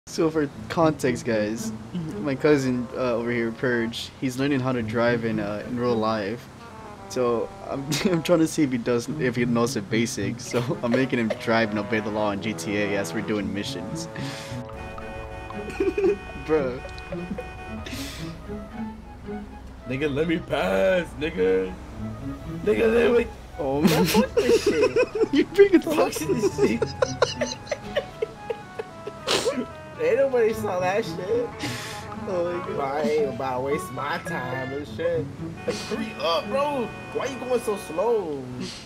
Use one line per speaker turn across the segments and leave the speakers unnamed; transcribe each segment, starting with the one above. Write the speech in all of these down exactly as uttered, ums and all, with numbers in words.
So for context, guys, my cousin uh, over here, Purge, he's learning how to drive in uh, in real life. So I'm I'm trying to see if he does if he knows the basics. So I'm making him drive and obey the law in G T A as we're doing missions. Bruh.
Nigga, let me pass, nigga. Nigga, let me.
Oh,
Man, fuck this shit.
You bring it
Fuck this shit. Ain't nobody saw that shit.
Oh my god.
I ain't about to waste my time and shit. Like, hurry up, bro. Why you going so slow?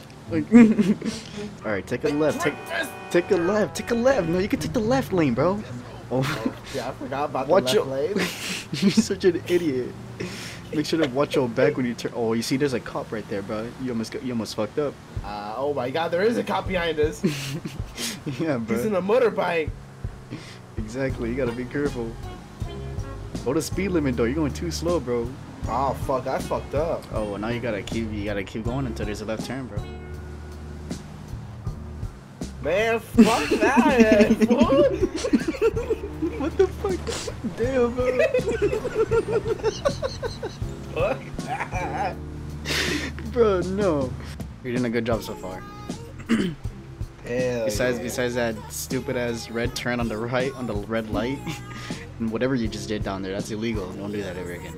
All right, take a
Like,
left. Take
drive fast.
take a left. Take a left. No, you can take the left lane, bro. Oh,
Oh, yeah, I forgot about
watch
the
your.
left lane.
You're such an idiot. Make sure to watch your back when you turn. Oh, you see, there's a cop right there, bro. You almost got, you almost fucked up.
Uh, oh my god, there is a cop behind us.
Yeah, bro.
He's in a motorbike.
Exactly. You gotta be careful. Go to speed limit though. You're going too slow, bro.
Oh fuck, I fucked up.
Oh, well, now you gotta keep you gotta keep going until there's a left turn, bro.
Man, fuck that, fool.
What the fuck? Damn, bro.
Fuck that.
Bro, no. You're doing a good job so far.
Hell
Besides,
yeah.
besides that stupid ass red turn on the right on the red light, and whatever you just did down there, that's illegal. Don't do that ever again.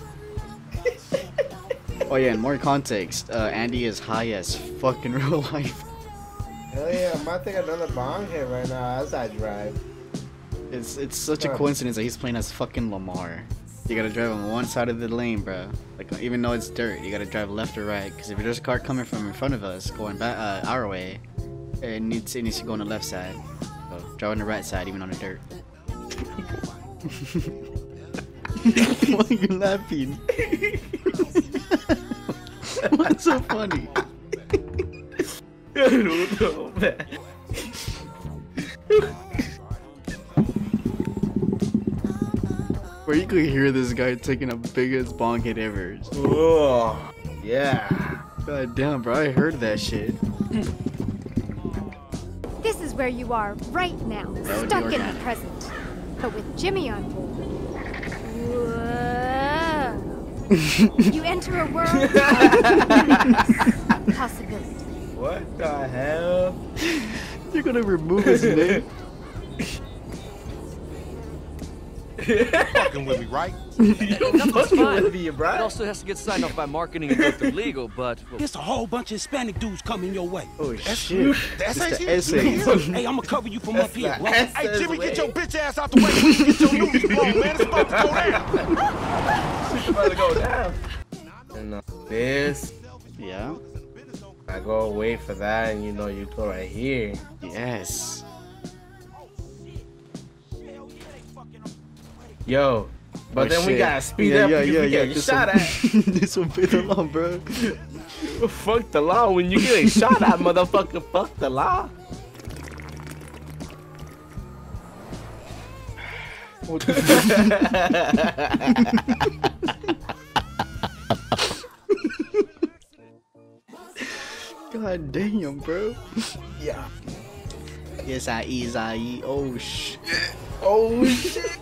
Oh yeah, and more context. Uh, Andy is high as fuck in real life.
Hell yeah, I'm about to take another bong hit right now as I drive.
It's it's such a
Huh.
coincidence that he's playing as fucking Lamar. You gotta drive on one side of the lane, bro. Like even though it's dirt, you gotta drive left or right. Cause if there's a car coming from in front of us, going back uh, our way, it needs it needs to go on the left side. So drive on the right side, even on the dirt. Why are you laughing? What's so funny?
I don't know, man.
Where you could hear this guy taking a biggest bong hit ever.
Oh, yeah.
God damn, bro, I heard that shit.
This is where you are right now,
That would
stuck
be
in the
organic.
present. But with Jimmy on board. Whoa. You enter a world of possibility.
What the hell?
You're gonna remove his name?
Fucking with me, right?
Nothing's fine.
With you,
It
bro.
also has to get signed off by marketing and go through legal, but well,
There's a whole bunch of Hispanic dudes coming your way.
Oh shit.
The
It's
essays
the
here?
essays.
Hey, I'm gonna cover you from
That's
up here.
the
Well,
essays
hey, Jimmy, get
way.
your bitch ass out the way. You get your news blown, man. It's about to go down.
It's about to go down. And uh, this,
Yeah?
I go away for that, and you know, you go right here.
Yes.
Yo, but
Oh,
then we
shit.
gotta speed
yeah,
up
yeah,
because
yeah,
we
yeah.
get
This
shot
will,
at.
this will be the law, bro.
Fuck the law. When you get shot at, motherfucker, fuck the law.
What the God damn, bro.
Yeah.
Yes, I is, I eat. Oh, shit.
Oh shit.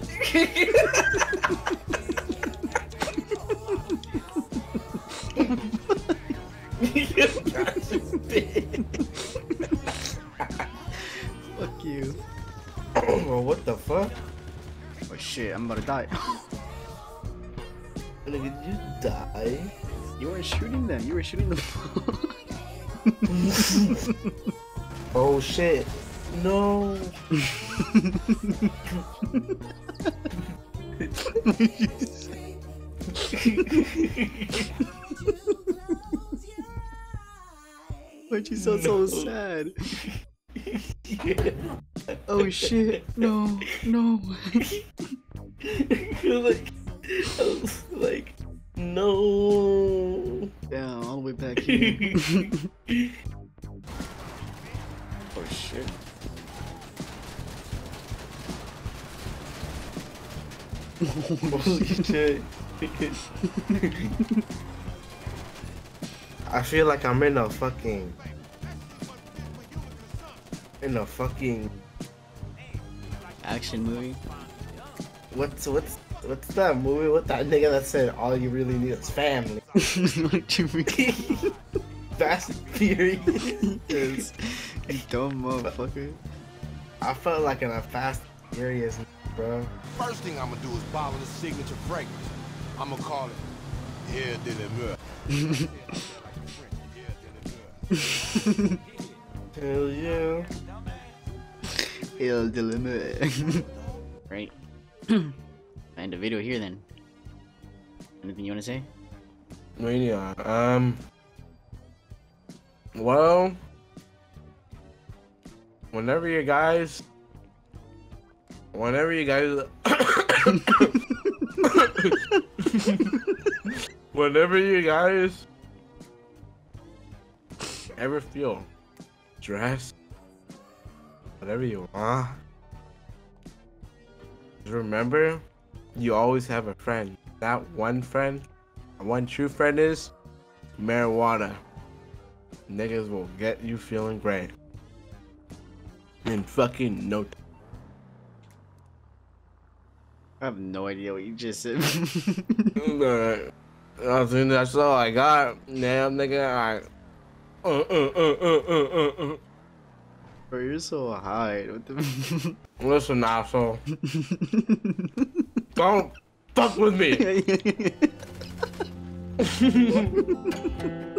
Fuck you.
Bro, what the fuck?
Oh, shit, I'm about to die.
Nigga, you die?
You weren't shooting them. You were shooting them.
Oh shit. No.
Why'd you sound so sad? Oh shit, no, no.
like, I was like, no.
Down, all the way back here. Oh shit.
Holy shit. I feel like I'm in a fucking in a fucking
action movie.
What's what's what's that movie? What that nigga that said all you really need is family?
What you mean?
Fast and Furious.
Yes. You dumb motherfucker.
I felt like in a Fast and Furious, bro.
First thing I'm gonna do is bottle the signature fragrance. I'm gonna call it Air de la Meur.
Hell yeah.
El dilemma. Right. End the video here then. Anything you wanna say?
Yeah. Um. Well, whenever you guys, whenever you guys, whenever you guys ever feel stressed, whatever you want, just remember you always have a friend. That one friend, one true friend is marijuana. Niggas will get you feeling great in fucking no time.
I have no idea what you just said.
But I think that's all I got. Damn, nigga, I. Uh, uh, uh, uh, uh, uh, uh.
Bro, you're so high. What the?
Listen, asshole. Don't fuck with me.